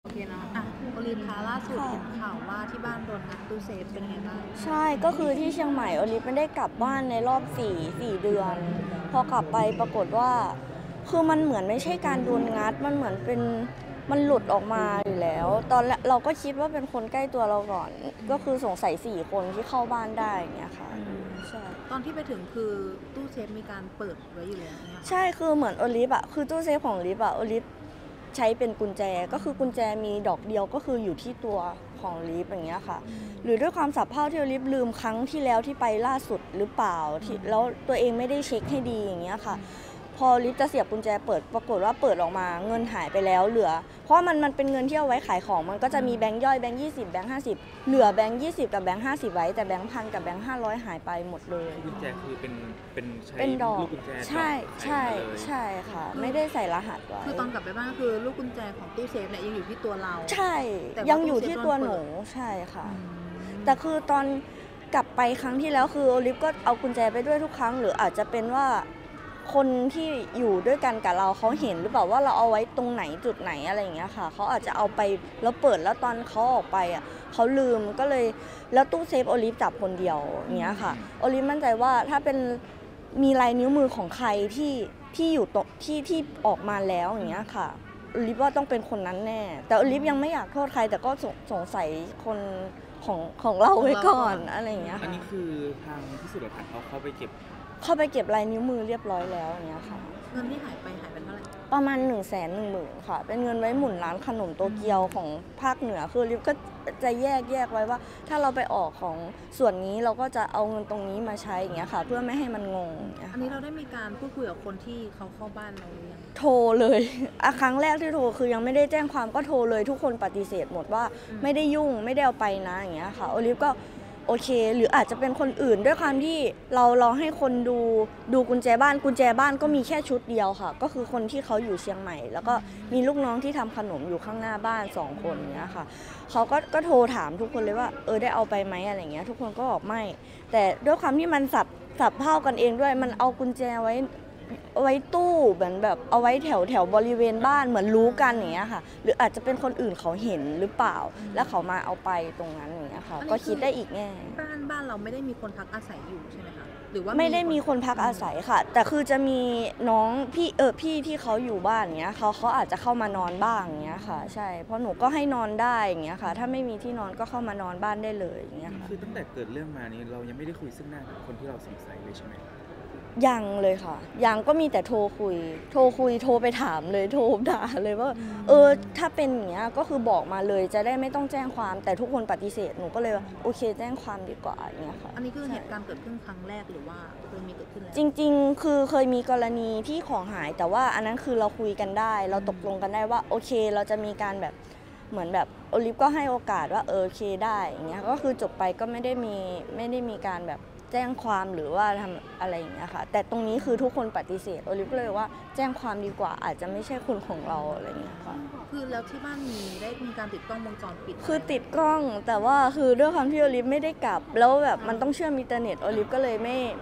โอเคเนาะโอลิฟคะล่าสุดเห็นข่าวว่าที่บ้านโดนงัดตู้เซฟเป็นไงบ้างใช่ก็คือที่เชียงใหม่โอลิฟไม่ได้กลับบ้านในรอบ4เดือนพอกลับไปปรากฏว่าคือมันเหมือนไม่ใช่การโดนงัดมันเหมือนเป็นมันหลุดออกมาอยู่แล้วตอนแรกเราก็คิดว่าเป็นคนใกล้ตัวเราก่อนก็คือสงสัย4 คนที่เข้าบ้านได้อย่างเงี้ยค่ะใช่ตอนที่ไปถึงคือตู้เซฟมีการเปิดไว้อยู่แล้วเนี่ยใช่คือเหมือนโอลิฟอะคือตู้เซฟของโอลิฟอะโอลิฟใช้เป็นกุญแจก็คือกุญแจมีดอกเดียวก็คืออยู่ที่ตัวของลิฟอย่างเงี้ยค่ะหรือด้วยความสับเพร่าที่ลิฟลืมครั้งที่แล้วที่ไปล่าสุดหรือเปล่าที่แล้วตัวเองไม่ได้เช็คให้ดีอย่างเงี้ยค่ะพอลิฟจะเสียบกุญแจเปิดปรากฏว่าเปิดออกมาเงินหายไปแล้วเหลือเพราะมันเป็นเงินที่เอาไว้ขายของมันก็จะมีแบงค์ย่อยแบงค์20แบงค์50เหลือแบงค์20กับแบงค์50ไว้แต่แบงค์1,000กับแบงค์500หายไปหมดเลยกุญแจคือเป็นใช้เป็นดอกลูกกุญแจใช่ใช่ใช่ค่ะไม่ได้ใส่รหัสไว้คือตอนกลับไปบ้านก็คือลูกกุญแจของตู้เซฟเนี่ยยังอยู่ที่ตัวเราใช่ยังอยู่ที่ตัวหนูใช่ค่ะแต่คือตอนกลับไปครั้งที่แล้วคือโอลิฟก็เอากุญแจไปด้วยทุกครั้งหรืออาจจะเป็นว่าคนที่อยู่ด้วยกันกับเราเขาเห็นหรือเปล่าว่าเราเอาไว้ตรงไหนจุดไหนอะไรอย่างเงี้ยค่ะเขาอาจจะเอาไปแล้วเปิดแล้วตอนเขาออกไปอ่ะเขาลืมก็เลยแล้วตู้เซฟโอลิฟจับคนเดียวอย่างเงี้ยค่ะโอลิฟมั่นใจว่าถ้าเป็นมีลายนิ้วมือของใครที่อยู่ตรงที่ออกมาแล้วอย่างเงี้ยค่ะโอลิฟว่าต้องเป็นคนนั้นแน่แต่โอลิฟยังไม่อยากโทษใครแต่ก็สงสัยคนของเราไว้ก่อนอะไรอย่างเงี้ยอันค่ะนี้คือทางพิสูจน์หลักฐานเขาเข้าไปเก็บลายนิ้วมือเรียบร้อยแล้วอย่างเงี้ยค่ะเงินที่หายไปเท่าไหร่ประมาณ110,000ค่ะเป็นเงินไว้หมุนร้านขนมโตเกียวของภาคเหนือคือลิฟก็จะแยกไว้ว่าถ้าเราไปออกของส่วนนี้เราก็จะเอาเงินตรงนี้มาใช้อย่างเงี้ยค่ะเพื่อไม่ให้มันงงอันนี้เราได้มีการพูดคุยกับคนที่เขาเข้าบ้านเราหรือยังโทรเลยครั้งแรกที่โทรคือยังไม่ได้แจ้งความก็โทรเลยทุกคนปฏิเสธหมดว่าไม่ได้ยุ่งไม่ได้เอาไปนะอย่างเงี้ยค่ะโอลิฟก็โอเคหรืออาจจะเป็นคนอื่นด้วยความที่เราให้คนดูกุญแจบ้านก็มีแค่ชุดเดียวค่ะก็คือคนที่เขาอยู่เชียงใหม่แล้วก็มีลูกน้องที่ทำขนมอยู่ข้างหน้าบ้าน2 คนเนี้ยค่ะเขาก็โทรถามทุกคนเลยว่าได้เอาไปไหมอะไรเงี้ยทุกคนก็บอกไม่แต่ด้วยความที่มันสับเท่ากันเองด้วยมันเอากุญแจไว้ตู้เหมือนแบบเอาไว้แถวบริเวณบ้านเหมือนรู้กันอย่างเงี้ยค่ะหรืออาจจะเป็นคนอื่นเขาเห็นหรือเปล่าแล้วเขามาเอาไปตรงนั้นอย่างเงี้ยค่ะก็คิดได้อีกแง่บ้านเราไม่ได้มีคนพักอาศัยอยู่ใช่ไหมคะหรือว่าไม่ได้มีคนพักอาศัยค่ะแต่คือจะมีน้องพี่ที่เขาอยู่บ้านเงี้ยเขาอาจจะเข้ามานอนบ้างเงี้ยค่ะใช่เพราะหนูก็ให้นอนได้อย่างเงี้ยค่ะถ้าไม่มีที่นอนก็เข้ามานอนบ้านได้เลยอย่างเงี้ยค่ะคือตั้งแต่เกิดเรื่องมานี้เรายังไม่ได้คุยซึ่งหน้ากับคนที่เราสงสัยเลยใช่ไหมยังเลยค่ะยังก็มีแต่โทรโทรไปถามเลยโทรด่าเลยว่าถ้าเป็นอย่างเงี้ยก็คือบอกมาเลยจะได้ไม่ต้องแจ้งความแต่ทุกคนปฏิเสธหนูก็เลยว่าโอเคแจ้งความดีกว่าอย่างเงี้ยค่ะอันนี้คือเหตุการณ์เกิดขึ้นครั้งแรกหรือว่าเคยมีเกิดขึ้นแล้วจริงๆคือเคยมีกรณีที่ของหายแต่ว่าอันนั้นคือเราคุยกันได้เราตกลงกันได้ว่าโอเคเราจะมีการแบบเหมือนแบบโอลิฟก็ให้โอกาสว่าโอเคได้อย่างเงี้ยก็คือจบไปก็ไม่ได้มีการแบบแจ้งความหรือว่าทำอะไรอย่างเงี้ยค่ะแต่ตรงนี้คือทุกคนปฏิเสธโอลิฟก็เลยว่าแจ้งความดีกว่าอาจจะไม่ใช่คนของเราอะไรอย่างเงี้ยค่ะคือแล้วที่บ้านได้มีการติดกล้องวงจรปิดคือติดกล้องแต่ว่าคือด้วยความที่โอลิฟไม่ได้กลับแล้วแบบมันต้องเชื่อมอินเทอร์เน็ตโอลิฟก็เลย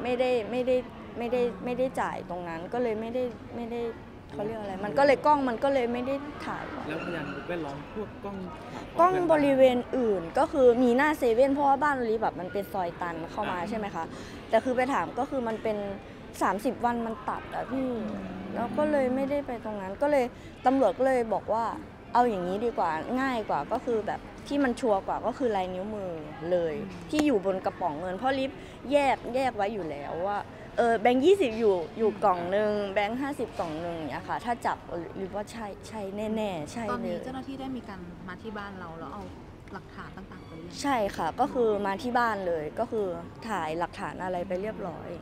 ไม่ได้จ่ายตรงนั้นก็เลยไม่ได้เขาเรียกอะไรมันก็เลยกล้องมันก็เลยไม่ได้ถ่ายแล้วพยานแวดล้อมพวกกล้องบริเวณอื่นก็คือมีหน้าเซเว่นเพราะว่าบ้านโอลิฟแบบมันเป็นซอยตันเข้ามาใช่ไหมคะแต่คือไปถามก็คือมันเป็น30 วันมันตัดอะพี่แล้วก็เลยไม่ได้ไปตรงนั้นก็เลยตำรวจก็เลยบอกว่าเอาอย่างนี้ดีกว่าง่ายกว่าก็คือแบบที่มันชัวร์กว่าก็คือลายนิ้วมือเลยที่อยู่บนกระป๋องเงินเพราะลิฟแยกไว้อยู่แล้วว่าแบงค์20อยู่กล่องนึงแบงค์50กล่องนึงอย่างเงี้ยค่ะถ้าจับลิฟว่าใช่แน่ๆใช่เลยตอนนี้เจ้าหน้าที่ได้มีการมาที่บ้านเราแล้วเอาหลักฐานต่างๆไปหรือยังใช่ค่ะก็คือมาที่บ้านเลยก็คือถ่ายหลักฐานอะไรไปเรียบร้อย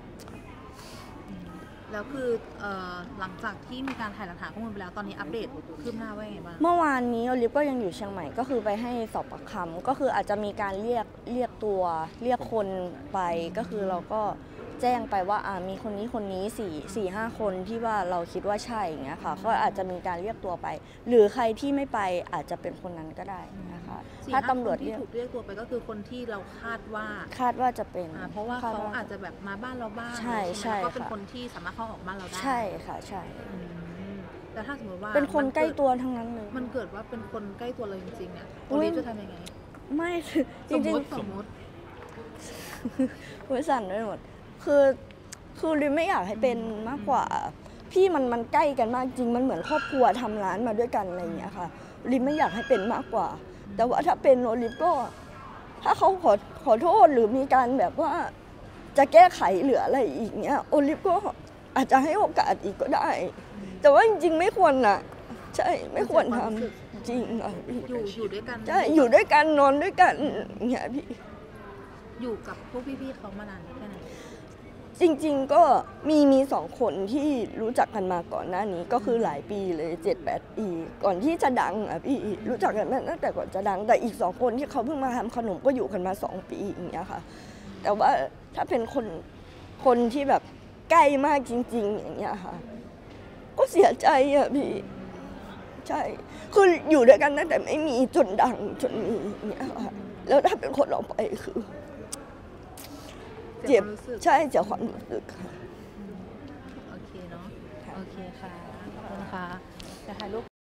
แล้วคือหลังจากที่มีการถ่ายหลักฐานข้อมูลไปแล้วตอนนี้อัปเดตคืบหน้าว่าไงบ้างเมื่อวานนี้โอลิฟก็ยังอยู่เชียงใหม่ก็คือไปให้สอบปากคำก็คืออาจจะมีการเรียกคนไปก็คือเราก็แจ้งไปว่ามีคนนี้4-5 คนที่ว่าเราคิดว่าใช่อย่างเงี้ยค่ะก็อาจจะมีการเรียกตัวไป หรือใครที่ไม่ไปอาจจะเป็นคนนั้นก็ได้นะคะถ้าตำรวจที่ถูกเรียกตัวไปก็คือคนที่เราคาดว่าจะเป็นเพราะว่าเขาอาจจะแบบมาบ้านเราบ้างใช่แล้วก็เป็นคนที่สามารถเข้าออกบ้านเราได้ใช่ค่ะใช่แแต่ถ้าสมมติว่าเป็นคนใกล้มัตัวทั้งนั้นเลยมันเกิดว่าเป็นคนใกล้ตัวเราจริงๆเนี่ยโออุ๊ยลิฟจะทำยังไงไม่คือจสมริงมติสมมติๆ หัวสั่นไปหมดคือริมไม่อยากให้เป็นมากกว่า พี่มันใกล้กันมากจริงมันเหมือนครอบครัวทำร้านมาด้วยกันอะไรอย่างเงี้ยค่ะริมไม่อยากให้เป็นมากกว่า แต่ว่าถ้าเป็นโอลิฟก็ถ้าเขาขอโทษหรือมีการแบบว่าจะแก้ไขหรืออะไรอีกเนี้ยโอลิฟก็อาจจะให้โอกาสอีกก็ได้ แต่ว่าจริงๆไม่ควรนะใช่ไม่ควรทำจริงค่ะพี่อยู่ด้วยกันใช่อยู่ด้วยกันนอนด้วยกันอย่างเงี้ยพี่อยู่กับพวกพี่ๆเขามานานแค่ไหนจริงๆก็มีสองคนที่รู้จักกันมาก่อนหน้านี้ก็คือหลายปีเลย 7-8 ปีก่อนที่จะดังอ่ะพี่รู้จักกันมาตั้งแต่ก่อนจะดังแต่อีก2คนที่เขาเพิ่งมาทำขนมก็อยู่กันมา2 ปีอย่างเงี้ยค่ะแต่ว่าถ้าเป็นคนที่แบบใกล้มากจริงๆอย่างเงี้ยค่ะก็เสียใจอ่ะพี่ใช่คืออยู่ด้วยกันตั้งแต่ไม่มีจนดังจนมีอย่างเงี้ยค่ะแล้วถ้าเป็นคนออกไปคือเสียความรู้สึกใช่เสียความรู้สึกค่ะโอเคเนาะโอเคค่ะขอบคุณนะคะจะถ่ายรูป